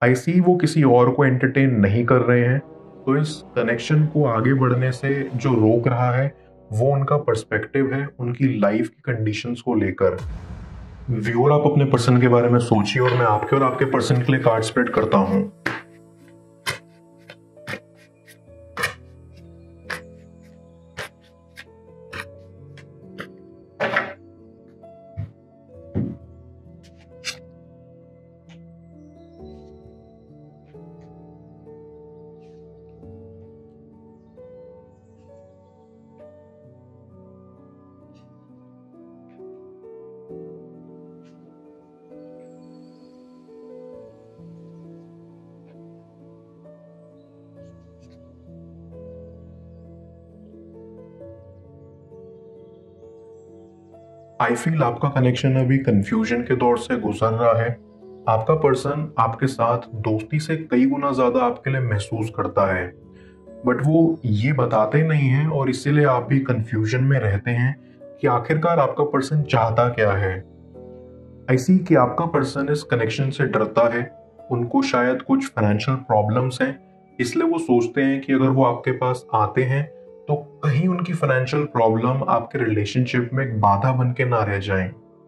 आई सी वो किसी और को एंटरटेन नहीं कर रहे हैं। तो इस कनेक्शन को आगे बढ़ने से जो रोक रहा है वो उनका पर्सपेक्टिव है उनकी लाइफ की कंडीशंस को लेकर। व्यूअर, आप अपने पर्सन के बारे में सोचिए और मैं आपके और आपके पर्सन के लिए कार्ड स्प्रेड करता हूं। आई फील आपका कनेक्शन अभी कंफ्यूजन के दौर से गुजर रहा है। आपका पर्सन आपके साथ दोस्ती से कई गुना ज्यादा आपके लिए महसूस करता है, बट वो ये बताते नहीं हैं और इसीलिए आप भी कंफ्यूजन में रहते हैं कि आखिरकार आपका पर्सन चाहता क्या है। आई सी कि आपका पर्सन इस कनेक्शन से डरता है। उनको शायद कुछ फाइनेंशियल प्रॉब्लम्स हैं, इसलिए वो सोचते हैं कि अगर वो आपके पास आते हैं तो कहीं उनकी फाइनेंशियल प्रॉब्लम आपके रिलेशनशिप में एक बाधा बन के ना रह जाए।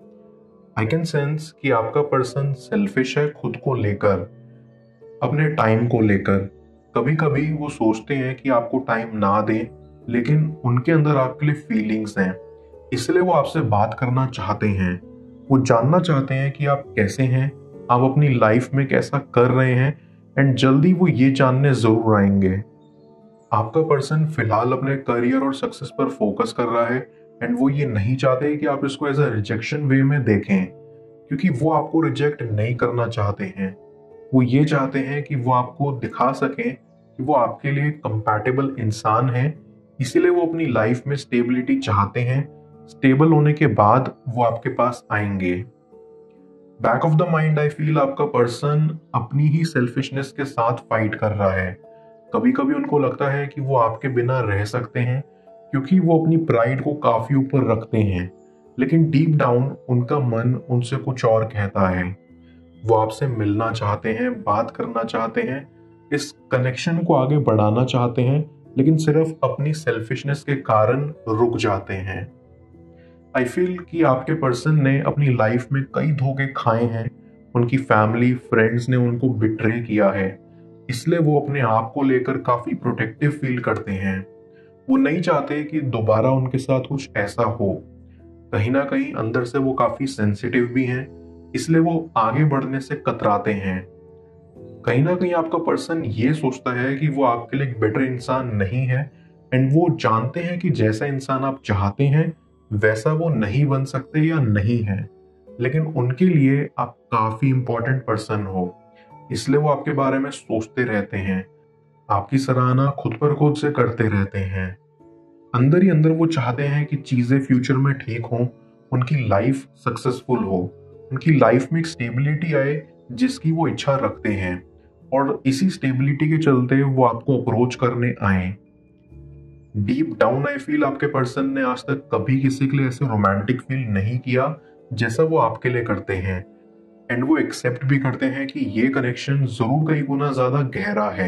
आई कैन सेंस कि आपका पर्सन सेल्फिश है खुद को लेकर, अपने टाइम को लेकर। कभी कभी वो सोचते हैं कि आपको टाइम ना दें, लेकिन उनके अंदर आपके लिए फीलिंग्स हैं, इसलिए वो आपसे बात करना चाहते हैं। वो जानना चाहते हैं कि आप कैसे हैं, आप अपनी लाइफ में कैसा कर रहे हैं, एंड जल्दी वो ये जानने जरूर आएंगे। आपका पर्सन फिलहाल अपने करियर और सक्सेस पर फोकस कर रहा है एंड वो ये नहीं चाहते कि आप इसको एज अ रिजेक्शन वे में देखें, क्योंकि वो आपको रिजेक्ट नहीं करना चाहते हैं। वो ये चाहते हैं कि वो आपको दिखा सकें कि वो आपके लिए कंपैटिबल इंसान है, इसीलिए वो अपनी लाइफ में स्टेबिलिटी चाहते हैं। स्टेबल होने के बाद वो आपके पास आएंगे। Back of the mind I feel आपका पर्सन अपनी ही सेल्फिशनेस के साथ फाइट कर रहा है। कभी कभी उनको लगता है कि वो आपके बिना रह सकते हैं क्योंकि वो अपनी प्राइड को काफी ऊपर रखते हैं, लेकिन डीप डाउन उनका मन उनसे कुछ और कहता है। वो आपसे मिलना चाहते हैं, बात करना चाहते हैं, इस कनेक्शन को आगे बढ़ाना चाहते हैं, लेकिन सिर्फ अपनी सेल्फिशनेस के कारण रुक जाते हैं। आई फील कि आपके पर्सन ने अपनी लाइफ में कई धोखे खाए हैं। उनकी फैमिली, फ्रेंड्स ने उनको बिट्रे किया है, इसलिए वो अपने आप को लेकर काफी प्रोटेक्टिव फील करते हैं। वो नहीं चाहते कि दोबारा उनके साथ कुछ ऐसा हो। कहीं ना कहीं अंदर से वो काफी सेंसिटिव भी हैं, इसलिए वो आगे बढ़ने से कतराते हैं। कहीं ना कहीं आपका पर्सन ये सोचता है कि वो आपके लिए एक बेटर इंसान नहीं है, एंड वो जानते हैं कि जैसा इंसान आप चाहते हैं वैसा वो नहीं बन सकते या नहीं है, लेकिन उनके लिए आप काफी इंपॉर्टेंट पर्सन हो, इसलिए वो आपके बारे में सोचते रहते हैं। आपकी सराहना खुद पर खुद से करते रहते हैं। अंदर ही अंदर वो चाहते हैं कि चीजें फ्यूचर में ठीक हों, उनकी लाइफ सक्सेसफुल हो, उनकी लाइफ में एक स्टेबिलिटी आए जिसकी वो इच्छा रखते हैं, और इसी स्टेबिलिटी के चलते वो आपको अप्रोच करने आए। डीप डाउन आई फील आपके पर्सन ने आज तक कभी किसी के लिए ऐसे रोमांटिक फील नहीं किया जैसा वो आपके लिए करते हैं, एंड वो एक्सेप्ट भी करते हैं कि ये कनेक्शन जरूर कई गुना ज्यादा गहरा है।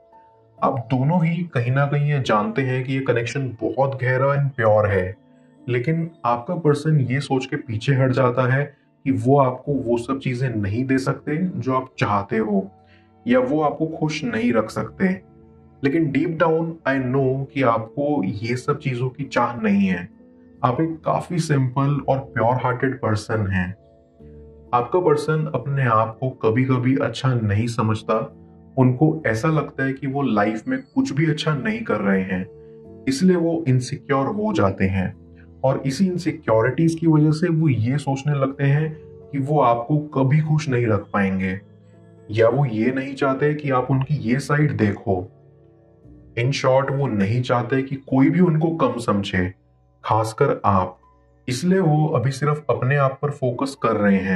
आप दोनों ही कहीं ना कहीं ये जानते हैं कि ये कनेक्शन बहुत गहरा एंड प्योर है, लेकिन आपका पर्सन ये सोच के पीछे हट जाता है कि वो आपको वो सब चीजें नहीं दे सकते जो आप चाहते हो, या वो आपको खुश नहीं रख सकते। लेकिन डीप डाउन आई नो कि आपको ये सब चीजों की चाह नहीं है। आप एक काफी सिंपल और प्योर हार्टेड पर्सन हैं। आपका पर्सन अपने आप को कभी कभी अच्छा नहीं समझता। उनको ऐसा लगता है कि वो लाइफ में कुछ भी अच्छा नहीं कर रहे हैं, इसलिए वो इनसिक्योर हो जाते हैं, और इसी इनसिक्योरिटीज की वजह से वो ये सोचने लगते हैं कि वो आपको कभी खुश नहीं रख पाएंगे, या वो ये नहीं चाहते कि आप उनकी ये साइड देखो। इन शॉर्ट, वो नहीं चाहते कि कोई भी उनको कम समझे, खासकर आप। इसलिए वो अभी सिर्फ अपने आप पर फोकस कर रहे हैं।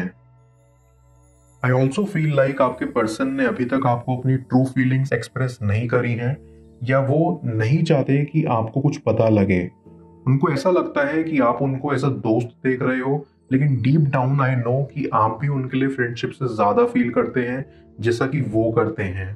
आई ऑल्सो फील लाइक आपके पर्सन ने अभी तक आपको अपनी ट्रू फीलिंग्स एक्सप्रेस नहीं करी हैं, या वो नहीं चाहते कि आपको कुछ पता लगे। उनको ऐसा लगता है कि आप उनको एज अ दोस्त देख रहे हो, लेकिन डीप डाउन आई नो कि आप भी उनके लिए फ्रेंडशिप से ज्यादा फील करते हैं, जैसा कि वो करते हैं।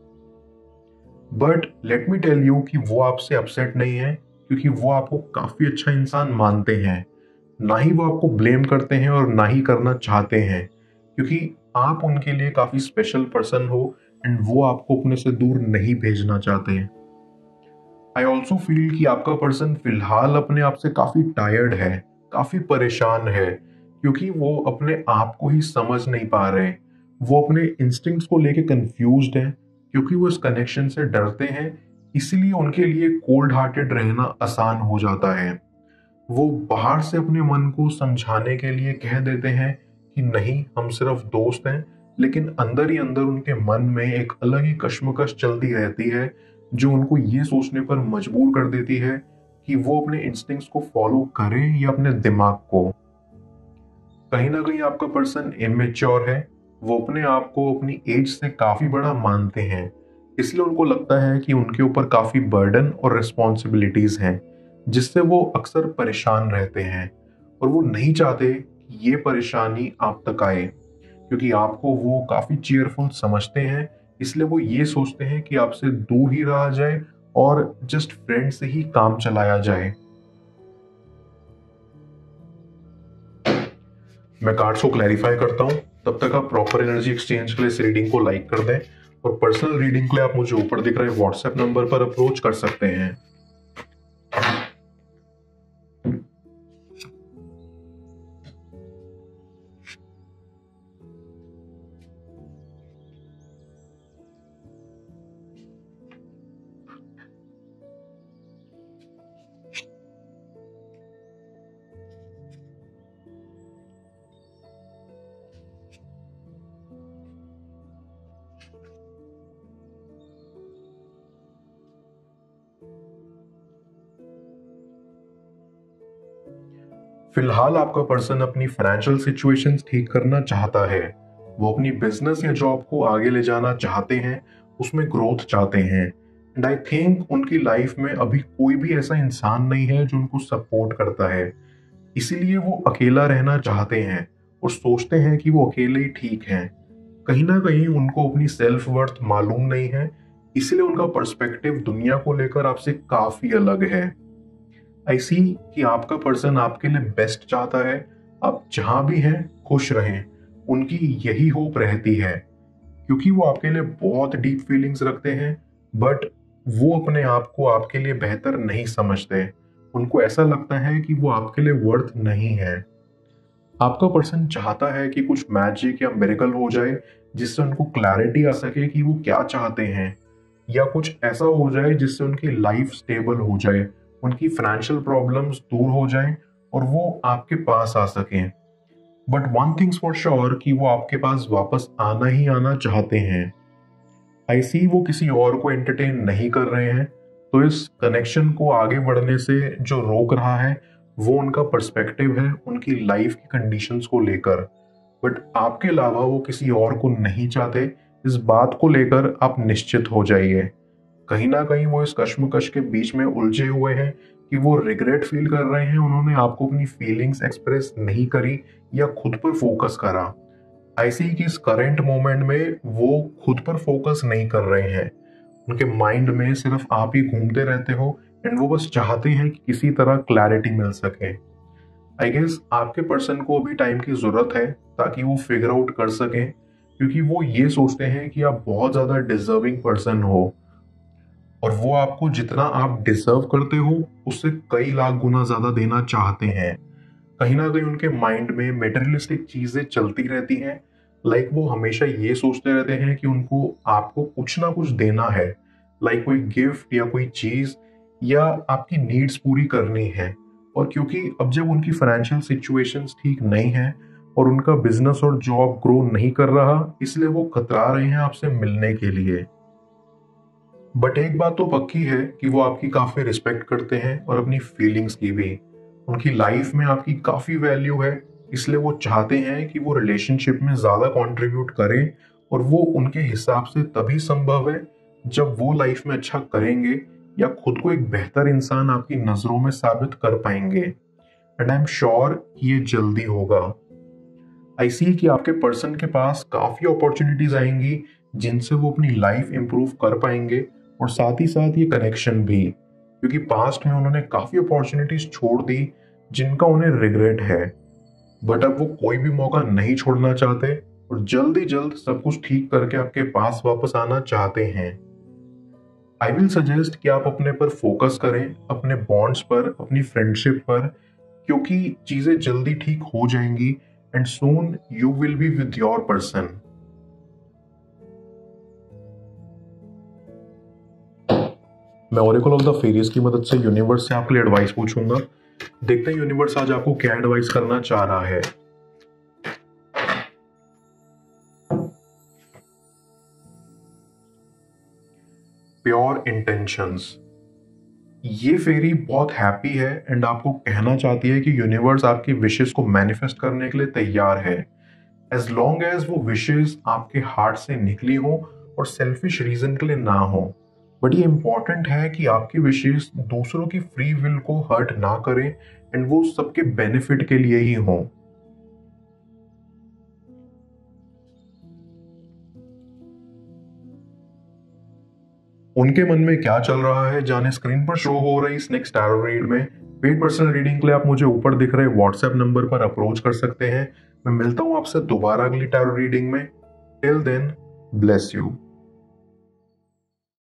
But let me tell you कि वो आपसे अपसेट नहीं है, क्योंकि वो आपको काफी अच्छा इंसान मानते हैं। ना ही वो आपको ब्लेम करते हैं और ना ही करना चाहते हैं, क्योंकि आप उनके लिए काफी स्पेशल पर्सन हो एंड वो आपको अपने से दूर नहीं भेजना चाहते हैं। आई ऑल्सो फील कि आपका पर्सन फिलहाल अपने आप से काफी टायर्ड है, काफी परेशान है, क्योंकि वो अपने आप को ही समझ नहीं पा रहे। वो अपने इंस्टिंक्ट्स को लेके कंफ्यूज्ड है, क्योंकि वो इस कनेक्शन से डरते हैं। इसलिए उनके लिए कोल्ड हार्टेड रहना आसान हो जाता है। वो बाहर से अपने मन को समझाने के लिए कह देते हैं कि नहीं, हम सिर्फ दोस्त हैं, लेकिन अंदर ही अंदर उनके मन में एक अलग ही कश्मकश चलती रहती है, जो उनको ये सोचने पर मजबूर कर देती है कि वो अपने इंस्टिंक्ट्स को फॉलो करें या अपने दिमाग को। कहीं ना कहीं आपका पर्सन इमेच्योर है। वो अपने आप को अपनी एज से काफी बड़ा मानते हैं, इसलिए उनको लगता है कि उनके ऊपर काफी बर्डन और रिस्पॉन्सिबिलिटीज हैं, जिससे वो अक्सर परेशान रहते हैं। और वो नहीं चाहते कि ये परेशानी आप तक आए, क्योंकि आपको वो काफी चीयरफुल समझते हैं। इसलिए वो ये सोचते हैं कि आपसे दूर ही रहा जाए और जस्ट फ्रेंड से ही काम चलाया जाए। मैं कार्ड्स को क्लैरिफाई करता हूँ, तब तक आप प्रॉपर एनर्जी एक्सचेंज के लिए इस रीडिंग को लाइक कर दें, और पर्सनल रीडिंग के लिए आप मुझे ऊपर दिख रहे व्हाट्सएप नंबर पर अप्रोच कर सकते हैं। फिलहाल आपका पर्सन अपनी फाइनेंशियल सिचुएशंस ठीक करना चाहता है। वो अपनी बिजनेस या जॉब को आगे ले जाना चाहते हैं, उसमें ग्रोथ चाहते हैं। एंड आई थिंक उनकी लाइफ में अभी कोई भी ऐसा इंसान नहीं है जो उनको सपोर्ट करता है। इसीलिए वो अकेला रहना चाहते हैं और सोचते हैं कि वो अकेले ही ठीक हैं। कहीं ना कहीं उनको अपनी सेल्फ वर्थ मालूम नहीं है, इसलिए उनका पर्सपेक्टिव दुनिया को लेकर आपसे काफी अलग है। आई सी कि आपका पर्सन आपके लिए बेस्ट चाहता है। आप जहां भी हैं खुश रहें, उनकी यही होप रहती है, क्योंकि वो आपके लिए बहुत डीप फीलिंग्स रखते हैं। बट वो अपने आप को आपके लिए बेहतर नहीं समझते। उनको ऐसा लगता है कि वो आपके लिए वर्थ नहीं है। आपका पर्सन चाहता है कि कुछ मैजिक या मिरेकल हो जाए, जिससे उनको क्लैरिटी आ सके कि वो क्या चाहते हैं, या कुछ ऐसा हो जाए जिससे उनकी लाइफ स्टेबल हो जाए, उनकी फाइनेंशियल प्रॉब्लम्स दूर हो जाएं और वो आपके पास आ सकें। But one thing's for sure कि वो आपके पास वापस आना ही आना चाहते हैं। आई सी वो किसी और को एंटरटेन नहीं कर रहे हैं, तो इस कनेक्शन को आगे बढ़ने से जो रोक रहा है वो उनका पर्सपेक्टिव है उनकी लाइफ की कंडीशंस को लेकर। बट आपके अलावा वो किसी और को नहीं चाहते। इस बात को लेकर आप निश्चित हो जाइए। कहीं ना कहीं वो इस कश्मकश के बीच में उलझे हुए हैं कि वो रिग्रेट फील कर रहे हैं उन्होंने आपको अपनी फीलिंग्स एक्सप्रेस नहीं करी या खुद पर फोकस करा। ऐसे ही कि इस करेंट मोमेंट में वो खुद पर फोकस नहीं कर रहे हैं। उनके माइंड में सिर्फ आप ही घूमते रहते हो एंड वो बस चाहते हैं कि किसी तरह क्लैरिटी मिल सके। आई गेस आपके पर्सन को अभी टाइम की जरूरत है ताकि वो फिगर आउट कर सकें, क्योंकि वो ये सोचते हैं कि आप बहुत ज्यादा डिजर्विंग पर्सन हो और वो आपको जितना आप डिजर्व करते हो उससे कई लाख गुना ज्यादा देना चाहते हैं। कहीं ना कहीं उनके माइंड में मेटेरियलिस्टिक चीजें चलती रहती हैं। लाइक वो हमेशा ये सोचते रहते हैं कि उनको आपको कुछ ना कुछ देना है, लाइक कोई गिफ्ट या कोई चीज, या आपकी नीड्स पूरी करनी है। और क्योंकि अब जब उनकी फाइनेंशियल सिचुएशंस ठीक नहीं है और उनका बिजनेस और जॉब ग्रो नहीं कर रहा, इसलिए वो कतरा रहे हैं आपसे मिलने के लिए। बट एक बात तो पक्की है कि वो आपकी काफी रिस्पेक्ट करते हैं और अपनी फीलिंग्स की भी। उनकी लाइफ में आपकी काफी वैल्यू है, इसलिए वो चाहते हैं कि वो रिलेशनशिप में ज्यादा कंट्रीब्यूट करें। और वो उनके हिसाब से तभी संभव है जब वो लाइफ में अच्छा करेंगे या खुद को एक बेहतर इंसान आपकी नजरों में साबित कर पाएंगे। एंड आई एम श्योर ये जल्दी होगा। आई सी कि आपके पर्सन के पास काफी अपॉर्चुनिटीज आएंगी जिनसे वो अपनी लाइफ इंप्रूव कर पाएंगे, और साथ ही साथ ये कनेक्शन भी, क्योंकि पास्ट में उन्होंने काफी अपॉर्चुनिटीज छोड़ दी जिनका उन्हें रिग्रेट है, बट अब वो कोई भी मौका नहीं छोड़ना चाहते और जल्द ही जल्द सब कुछ ठीक करके आपके पास वापस आना चाहते हैं। आई विल सजेस्ट कि आप अपने पर फोकस करें, अपने बॉन्ड्स पर, अपनी फ्रेंडशिप पर, क्योंकि चीजें जल्दी ठीक हो जाएंगी and soon you will be with your person. मैं ओरेकल ऑफ द फेरियस की मदद से यूनिवर्स से आपके लिए एडवाइस पूछूंगा। देखते हैं यूनिवर्स आज आपको क्या एडवाइस करना चाह रहा है। Pure intentions. ये फेरी बहुत हैप्पी है एंड आपको कहना चाहती है कि यूनिवर्स आपकी विशेस को मैनिफेस्ट करने के लिए तैयार है, एज लॉन्ग एज वो विशेस आपके हार्ट से निकली हो और सेल्फिश रीजन के लिए ना हो। बट ये इंपॉर्टेंट है कि आपकी विशेस दूसरों की फ्री विल को हर्ट ना करें एंड वो सबके बेनिफिट के लिए ही हो। उनके मन में क्या चल रहा है जाने स्क्रीन पर शो हो रही इस नेक्स्ट टैरो रीड में। पेड पर्सनल रीडिंग के लिए आप मुझे ऊपर दिख रहे व्हाट्सएप नंबर पर अप्रोच कर सकते हैं। मैं मिलता हूं आपसे दोबारा अगली टैरो रीडिंग में। Till then, bless you.